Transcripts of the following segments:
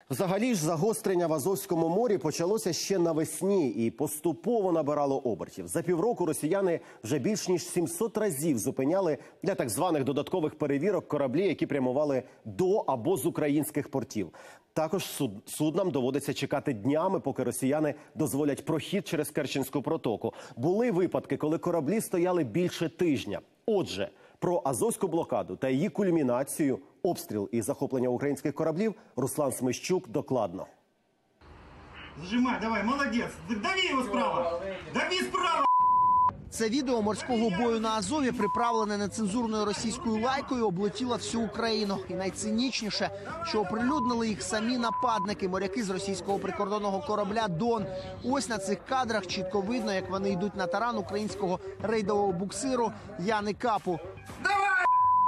Взагалі ж загострення в Азовському морі почалося ще навесні і поступово набирало обертів. За півроку росіяни вже більш ніж 700 разів зупиняли для так званих додаткових перевірок кораблі, які прямували до або з українських портів. Також суднам доводиться чекати днями, поки росіяни дозволять прохід через Керченську протоку. Були випадки, коли кораблі стояли більше тижня. Отже, про Азовську блокаду та її кульмінацію, обстріл і захоплення українських кораблів Руслан Смещук докладно. Зажимай, давай, молодець. Дави його справа. Дави справа. Це відео морського бою на Азові, приправлене нецензурною російською лайкою, облетіло всю Україну. І найцинічніше, що оприлюднили їх самі нападники, моряки з російського прикордонного корабля «Дон». Ось на цих кадрах чітко видно, як вони йдуть на таран українського рейдового буксиру «Яни Капу». Давай!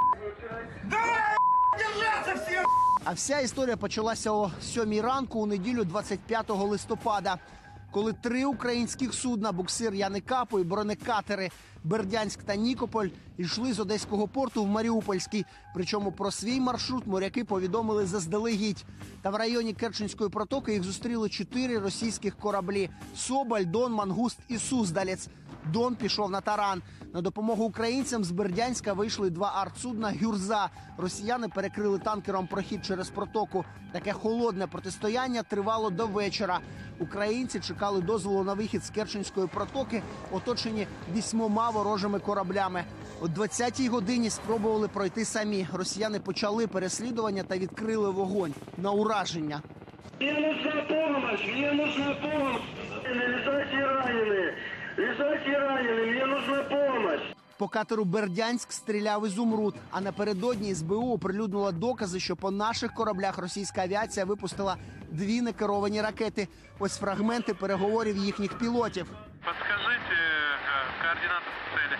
Давай! Держаться всі! А вся історія почалася о 7 ранку у неділю 25 листопада. Коли 3 українських судна, буксир Яни Капу і бронекатери Бердянськ та Нікополь, йшли з Одеського порту в Маріупольський. Причому про свій маршрут моряки повідомили заздалегідь. Та в районі Керченської протоки їх зустріли 4 російських кораблі – «Соболь», «Дон», «Мангуст» і «Суздалець». «Дон» пішов на таран. На допомогу українцям з Бердянська вийшли 2 артсудна «Гюрза». Росіяни перекрили танкером прохід через протоку. Таке холодне протистояння тривало до вечора. Українці чекали дозволу на вихід з Керченської протоки, оточені 8 ворожими кораблями. О 20-й годині спробували пройти самі. Росіяни почали переслідування та відкрили вогонь на ураження. Мне нужна помощь, мне нужна помощь. Лежачие раненые, лежачие раненые, мне нужна помощь. По катеру «Бердянськ» стріляв «Ізумруд», а напередодні СБУ оприлюднило докази, що по наших кораблях російська авіація випустила 2 некеровані ракети. Ось фрагменти переговорів їхніх пілотів. Подскажите координаты цели.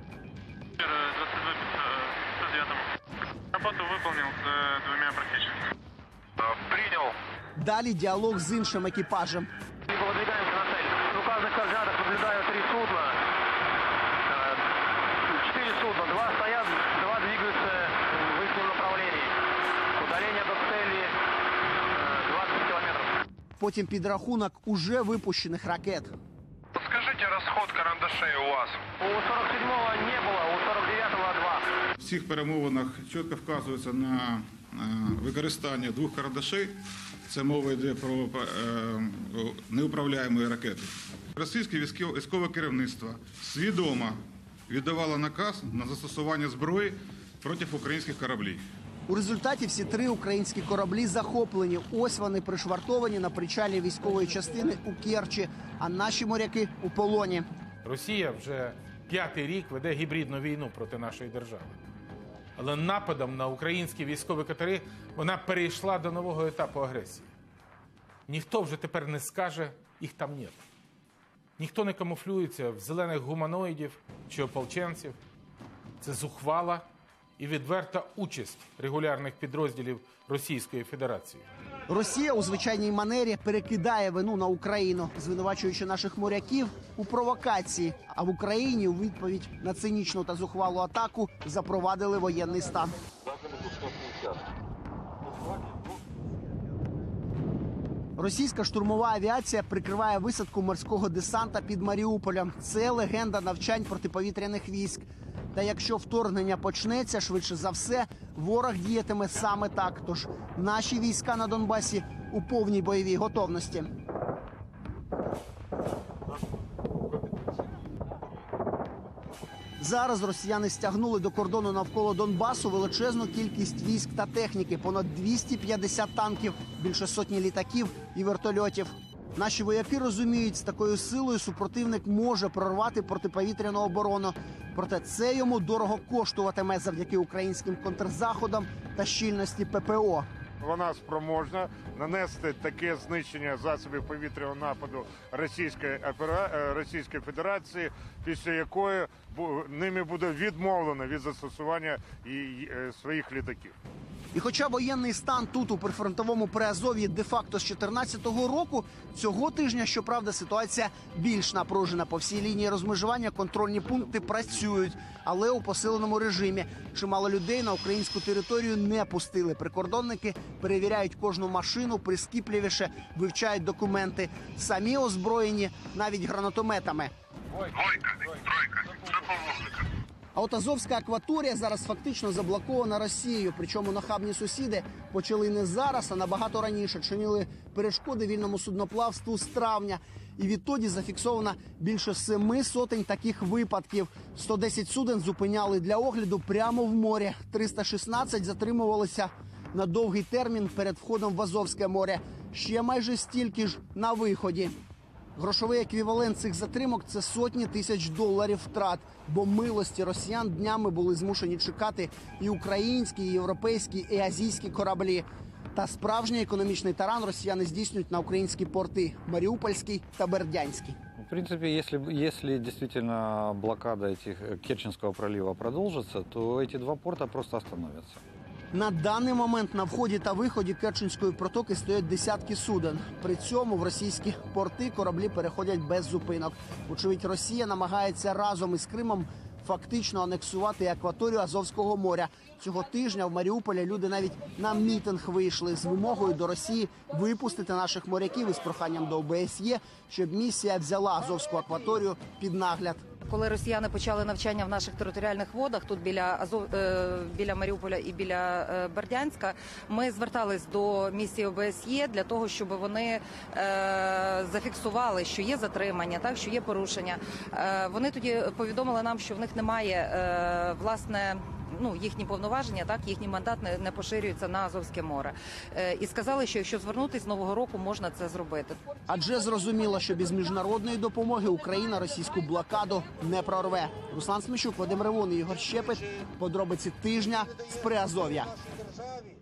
22-509. Работу выполнил с 2 практически. Принял. Далі діалог з іншим екіпажем. Выдвигаемся на цель. В указанных координатах наблюдаю 3 судна. 4 судна. 2 стоят, 2 двигаются в их направлении. Удаление до цели 20 километров. Потім підрахунок уже випущених ракет. Подскажите расход карандашей у вас. У 47-го не было, у 49-го 2. В цих перемовинах чітко вказується на використання 2 карандашей. Це мова йде про неуправляємі ракети. Російське військове керівництво свідомо віддавало наказ на застосування зброї проти українських кораблів. У результаті всі 3 українські кораблі захоплені. Ось вони пришвартовані на причалі військової частини у Керчі, а наші моряки у полоні. Росія вже 5-й рік веде гібридну війну проти нашої держави. Але нападом на українські військові катери вона перейшла до нового етапу агресії. Ніхто вже тепер не скаже, їх там нет. Ніхто не камуфлюється в зелених гуманоїдів чи ополченців. Це зухвала і відверта участь регулярних підрозділів Російської Федерації. Росія у звичайній манері перекидає вину на Україну, звинувачуючи наших моряків у провокації. А в Україні у відповідь на цинічну та зухвалу атаку запровадили воєнний стан. Російська штурмова авіація прикриває висадку морського десанта під Маріуполем. Це легенда навчань протиповітряних військ. Та якщо вторгнення почнеться, швидше за все, ворог діятиме саме так. Тож наші війська на Донбасі у повній бойовій готовності. Зараз росіяни стягнули до кордону навколо Донбасу величезну кількість військ та техніки. Понад 250 танків, більше сотні літаків і вертольотів. Наші вояки розуміють, з такою силою супротивник може прорвати протиповітряну оборону. Проте це йому дорого коштуватиме завдяки українським контрзаходам та щільності ППО. Вона спроможна нанести таке знищення засобів повітряного нападу Російської Федерації, після якої ними буде відмовлено від застосування своїх літаків. І хоча воєнний стан тут, у прифронтовому Приазов'ї, де-факто з 2014 року, цього тижня, щоправда, ситуація більш напружена. По всій лінії розмежування контрольні пункти працюють, але у посиленому режимі. Чимало людей на українську територію не пустили. Прикордонники перевіряють кожну машину, прискіпливіше вивчають документи. Самі озброєні навіть гранатометами. А от Азовська акваторія зараз фактично заблокована Росією. Причому нахабні сусіди почали не зараз, а набагато раніше. Чинили перешкоди вільному судноплавству з травня. І відтоді зафіксовано більше 700 таких випадків. 110 суден зупиняли для огляду прямо в морі. 316 затримувалися на довгий термін перед входом в Азовське море. Ще майже стільки ж на виході. Грошовий еквівалент цих затримок – це сотні тисяч доларів втрат. Бо милості росіян днями були змушені чекати і українські, і європейські, і азійські кораблі. Та справжній економічний таран росіяни здійснюють на українські порти – Маріупольський та Бердянський. В принципе, если действительно блокада Керченского пролива продолжится, то эти два порта просто остановятся. На даний момент на вході та виході Керченської протоки стоять десятки суден. При цьому в російські порти кораблі переходять без зупинок. Очевидь, Росія намагається разом із Кримом фактично анексувати акваторію Азовського моря. Цього тижня в Маріуполі люди навіть на мітинг вийшли з вимогою до Росії випустити наших моряків із проханням до ОБСЄ, щоб місія взяла Азовську акваторію під нагляд. Коли росіяни почали навчання в наших територіальних водах, тут біля Маріуполя і біля Бердянська, ми звертались до місії ОБСЄ для того, щоб вони зафіксували, що є затримання, так, що є порушення. Вони тоді повідомили нам, що в них немає, власне, їхні повноваження, так, їхній мандат не поширюється на Азовське море. І сказали, що якщо звернутися з Нового року, можна це зробити. Адже зрозуміло, що без міжнародної допомоги Україна російську блокаду не прорве. Руслан Сміщук, Вадим Ревун і Ігор Щепет. Подробиці тижня з Приазов'я.